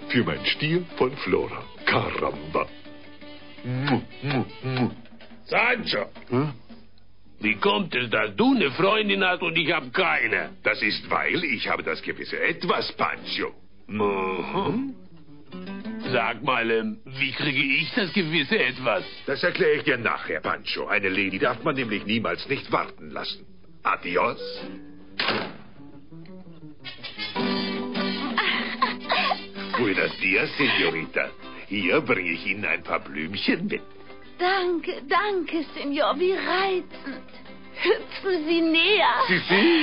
für mein Stier von Flora. Caramba. Sancho, Hm? wie kommt es, dass du eine Freundin hast und ich habe keine? Das ist, weil ich habe das gewisse Etwas, Pancho. Mhm. Sag mal, wie kriege ich das gewisse Etwas? Das erkläre ich dir nachher, Pancho. Eine Lady darf man nämlich niemals nicht warten lassen. Adios. Buenos dias, Senorita. Hier bringe ich Ihnen ein paar Blümchen mit. Danke, danke, Senor, wie reizend. Hüpfen Sie näher. Sie?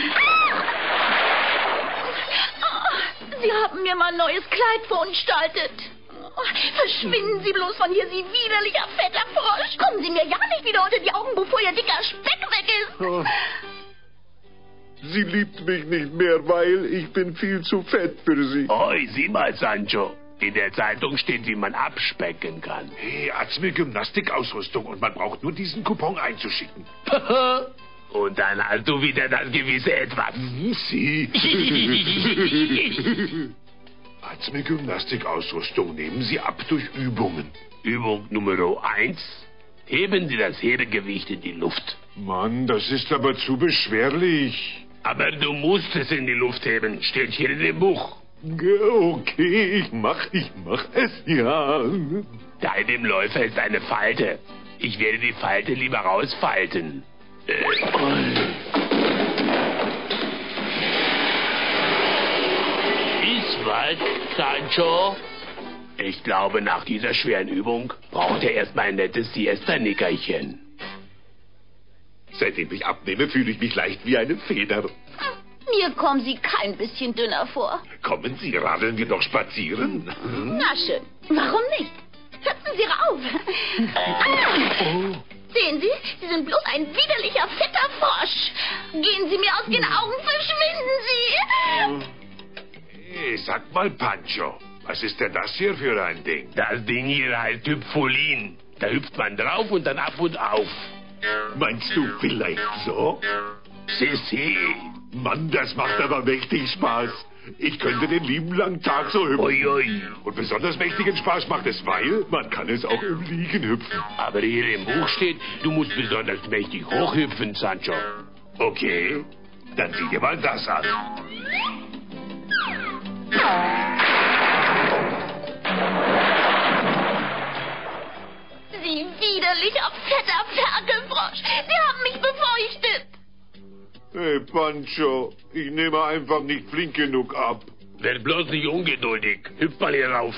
Oh, Sie haben mir mal ein neues Kleid verunstaltet. Oh, verschwinden Sie bloß von hier, Sie widerlicher fetter Frosch. Kommen Sie mir ja nicht wieder unter die Augen, bevor Ihr dicker Speck weg ist. Oh. Sie liebt mich nicht mehr, weil ich bin viel zu fett für sie. Oi, sieh mal, Sancho. In der Zeitung steht, wie man abspecken kann. Hey, hat's mir Gymnastikausrüstung und man braucht nur diesen Coupon einzuschicken. Und dann hast du wieder das gewisse Etwas. Sie. Hat's mir Gymnastikausrüstung nehmen Sie ab durch Übungen. Übung Nummer 1. Heben Sie das Hebegewicht in die Luft. Mann, das ist aber zu beschwerlich. Aber du musst es in die Luft heben. Steht hier in dem Buch. Okay, ich mach es, ja. Da in dem Läufer ist eine Falte. Ich werde die Falte lieber rausfalten. Ist was, Sancho? Ich glaube, nach dieser schweren Übung braucht er erstmal ein nettes Siesta-Nickerchen. Seitdem ich abnehme, fühle ich mich leicht wie eine Feder. Mir kommen Sie kein bisschen dünner vor. Kommen Sie, radeln wir doch spazieren. Na schön, warum nicht? Hüpfen Sie rauf. Sehen Sie, Sie sind bloß ein widerlicher, fetter Frosch. Gehen Sie mir aus den Augen, verschwinden Sie. Hey, sag mal, Pancho, was ist denn das hier für ein Ding? Das Ding hier heißt Hüpfolin. Da hüpft man drauf und dann ab und auf. Meinst du vielleicht so? Sissi. Mann, das macht aber mächtig Spaß. Ich könnte den lieben langen Tag so hüpfen. Ui, ui. Und besonders mächtigen Spaß macht es, weil man kann es auch im Liegen hüpfen. Aber hier im Buch steht, du musst besonders mächtig hochhüpfen, Sancho. Okay, dann sieh dir mal das an. Sie widerlicher, fetter Ferkelfrosch. Sie haben mich befeuchtet. Hey, Pancho, ich nehme einfach nicht flink genug ab. Werd bloß nicht ungeduldig. Hüpf mal hier rauf.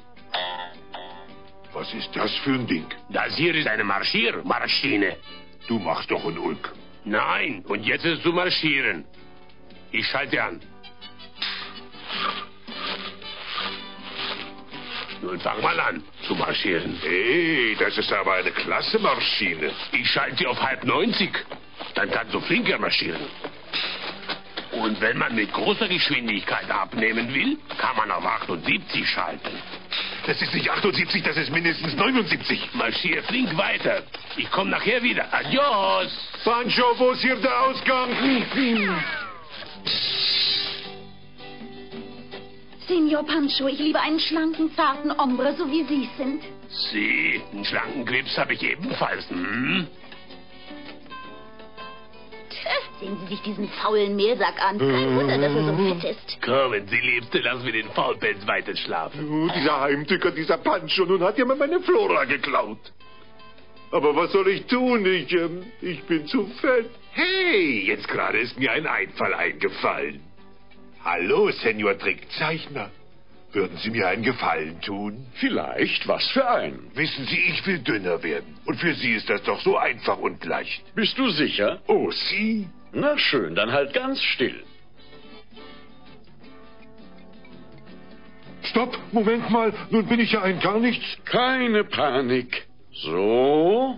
Was ist das für ein Ding? Das hier ist eine Marschiermaschine. Du machst doch einen Ulk. Nein, und jetzt ist zu marschieren. Ich schalte an. Nun fang mal an zu marschieren. Hey, das ist aber eine klasse Maschine. Ich schalte sie auf halb 90. Dann kannst du flinker marschieren. Und wenn man mit großer Geschwindigkeit abnehmen will, kann man auf 78 schalten. Das ist nicht 78, das ist mindestens 79. Marschier flink weiter. Ich komme nachher wieder. Adios. Pancho, wo ist hier der Ausgang? Senor Pancho, ich liebe einen schlanken, zarten Hombre, so wie Sie sind. Sie, einen schlanken Grips habe ich ebenfalls. Hm? Sehen Sie sich diesen faulen Mehlsack an. Kein Wunder, dass er so fett ist. Kommen Sie, Liebste, lassen wir den Faulpelz weiter schlafen. Oh, dieser Heimtücker, dieser Pancho, nun hat ja mal meine Flora geklaut. Aber was soll ich tun? Ich bin zu fett. Hey, jetzt gerade ist mir ein Einfall eingefallen. Hallo, Senor Trickzeichner. Würden Sie mir einen Gefallen tun? Vielleicht, was für ein? Wissen Sie, ich will dünner werden. Und für Sie ist das doch so einfach und leicht. Bist du sicher? Oh, Sie? Na schön, dann halt ganz still. Stopp, Moment mal. Nun bin ich ja ein gar nichts. Keine Panik. So.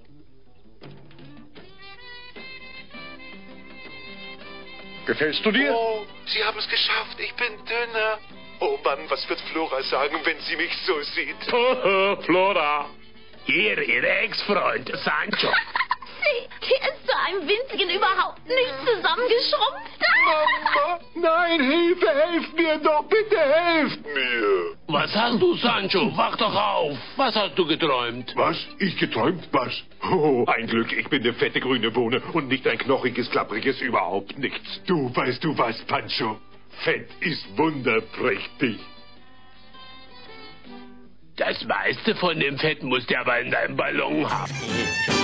Gefällst du dir? Oh, Sie haben es geschafft. Ich bin dünner. Oh Mann, was wird Flora sagen, wenn sie mich so sieht? Flora. Ihr Ex-Freund, Sancho. Sie, der einem winzigen überhaupt nicht zusammengeschrumpft? Mama, nein, Hilfe, helft mir doch, bitte helft mir. Was hast du, Sancho? Wach doch auf. Was hast du geträumt? Was? Ich geträumt? Was? Oh, ein Glück, ich bin eine fette grüne Bohne und nicht ein knochiges, klappriges überhaupt nichts. Du, weißt du was, Pancho? Fett ist wunderprächtig. Das meiste von dem Fett musst du aber in deinem Ballon haben.